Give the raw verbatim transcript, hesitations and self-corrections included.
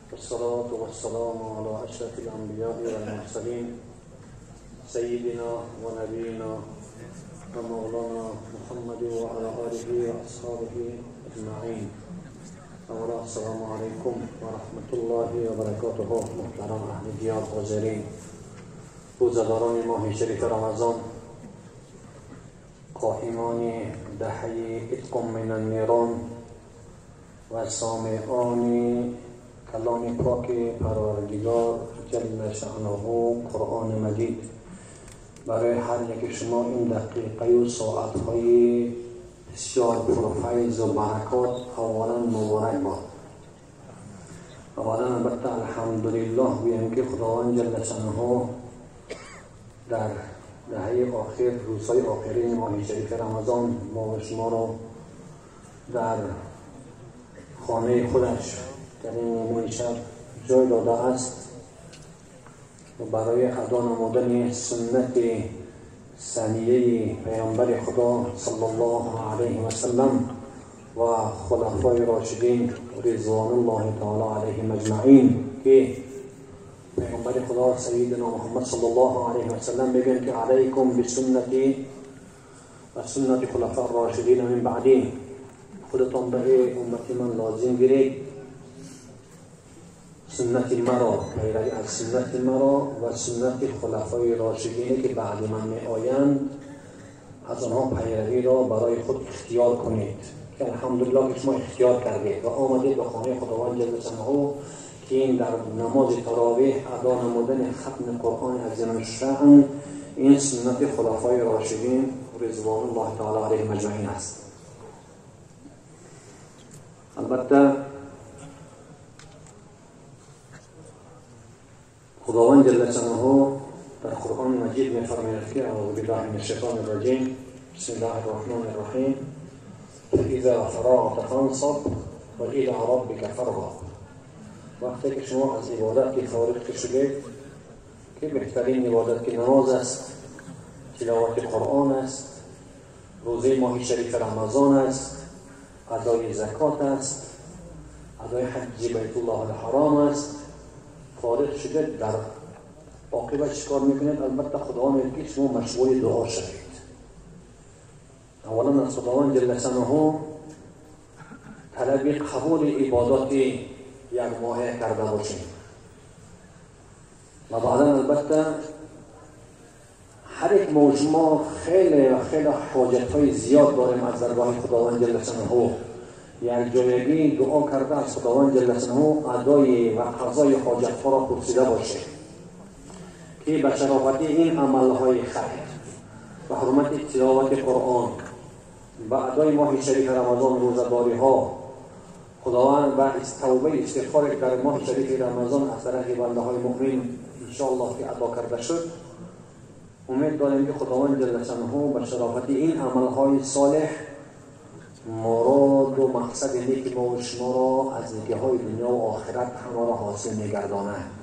والصلاة والسلام على أشرف الأنبياء والمرسلين سيدنا ونبينا ومولانا محمد وعلى آله وأصحابه أجمعين. أولا السلام عليكم ورحمة الله وبركاته. محترم أهل دیار حاضرین، روزداران ماه شریف رمضان، قائمان دهه عتق من النیران و سامعان کلام پاک پروردگار جل شأنه قرآن مجید، برای هر یک شما این دقیقه و ساعتهای بسیار پرفیض و برکات اولا مبارک باد. اولا البته الحمدلله بگویم که خداوند جل شأنه در دهه آخر، روزهای آخرین ماه شریف رمضان ما و شما را در خانه خودش در این نیمه شب جای داده است و برای ادا نمودن سنت ثانیه پیامبر خدا صلی الله علیه و سلم و خلفای راشدین رضوان الله تعالی علیهم اجمعین که پیامبر خدا سیدنا محمد صلی الله علیه و سلم میگن که علیکم بسنتی و سنت خلفای راشدین من بعدی، خودتان به امتی من لازم گیرید سنت مرا، پیروی از سنت مرا و سنت خلفای راشدینی که بعد من می آیند، از آنها پیروی را برای خود اختیار کنید. که الحمدلله که شما اختیار کردید و آمدید به خانه خداوند جل شأنه که این در نماز تراویح ادا نمودن ختم قرآن عظیم الشأن این سنت خلفای راشدین رضوان الله تعالی علیهم اجمعین است. البته خداوند جل شأنه در قرآن مجید می‌فرماید که اعوذ بالله من الشیطان الرجیم بسم الله الرحمن الرحیم فاذا فرغت فانصب والى ربك فارغب. وقتی که شما از عبادت فارغ شدید که بهترین عبادت که نماز است، تلاوت قرآن است، روزه ماه شریف رمضان است، ادای زکات است، ادای حج بیت الله الحرام است، فارغ شده در عاقبت چیکار میکنید؟ البته خداوند میگه که شما مشغول دعا شوید. اولا از خداوند جل شأنه طلب قبول عبادات یک ماهه کرده باشید و بعدا البته هر یک موضوع خیلی خیلی حاجت های زیاد داریم از درگاه خداوند جل شأنه. یک جایگی دعا کرده از خداوند جل شأنه ادای و قضای حاجت ها را پرسیده باشید که به شرافت این عمل های خیر و حرمت تلاوت قرآن و ادای ماه شریف رمضان، روزداری ها، خداوند و توبه استغفار در ماه شریف رمضان از طرف بنده های مؤمن انشاءالله که ادا کرده شد، امید داریم که خداوند جل شأنه به شرافت این عمل های صالح مراد و مقصد نیک ما و شما را از نیکی های دنیا و آخرت همه را حاصل می‌گرداند.